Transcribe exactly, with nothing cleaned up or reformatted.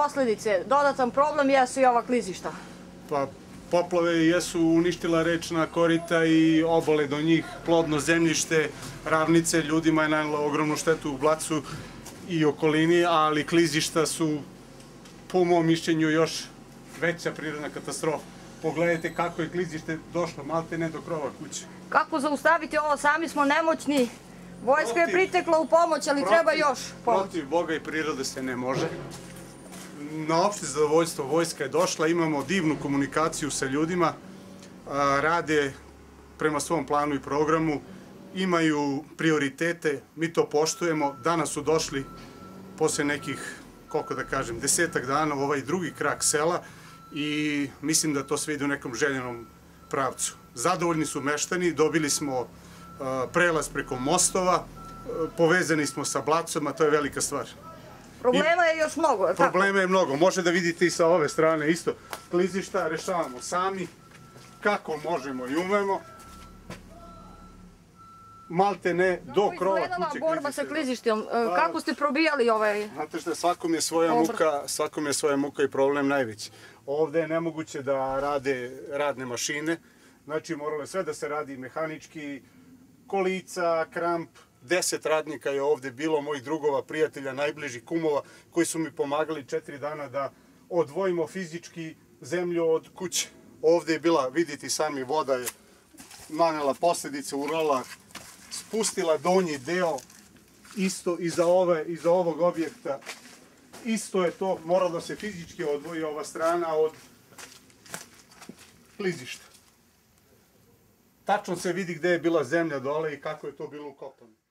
posledice. Dodatan problem jesu i ova klizišta. Pa, poplave jesu uništila rečna korita i obale do njih, plodno zemljište, ravnice, ljudima je nanela ogromnu štetu u Blacu i okolini, ali klizišta su, po mom mišljenju, još veća prirodna katastrofa. Pogledajte kako je klizište došlo, malte ne do krova kuće. Kako zaustaviti ovo? Sami smo nemoćni. Vojska je pritekla u pomoć, ali treba još pomoć. Protiv Boga i prirode se ne može. Na opšte zadovoljstvo vojska je došla, imamo divnu komunikaciju sa ljudima, rade prema svom planu i programu, imaju prioritete, mi to poštujemo. Danas su došli, posle nekih, koliko da kažem, desetak dana u ovaj drugi krak sela i mislim da to sve ide u nekom željenom pravcu. Zadovoljni su meštani, dobili smo prelaz preko mostova, povezani smo sa Blacom, a to je velika stvar. Problema je još mnogo, je li tako? Problema je mnogo, može da vidite i sa ove strane isto. Klizišta rešavamo sami, kako možemo i umemo. Malte ne, do krova kuće klizište. Kako izgledala borba sa klizištem? Kako ste probijali ovaj... Znate što, svakom je svoja muka, svakom je svoja muka i problem najveći. Ovde je nemoguće da rade radne mašine, znači moralo je sve da se radi mehanički, kolica, kramp, deset radnika je ovde bilo, mojih drugova, prijatelja, najbližih kumova, koji su mi pomagali četiri dana da odvojimo fizički zemlju od kuće. Ovde je bila, vidite sami, voda je nanela posledice, urala, spustila donji deo, isto iza, ove, iza ovog objekta. Isto je to, moralo da se fizički odvoji ova strana od klizišta. Tačno se vidi gde je bila zemlja dole i kako je to bilo ukopano.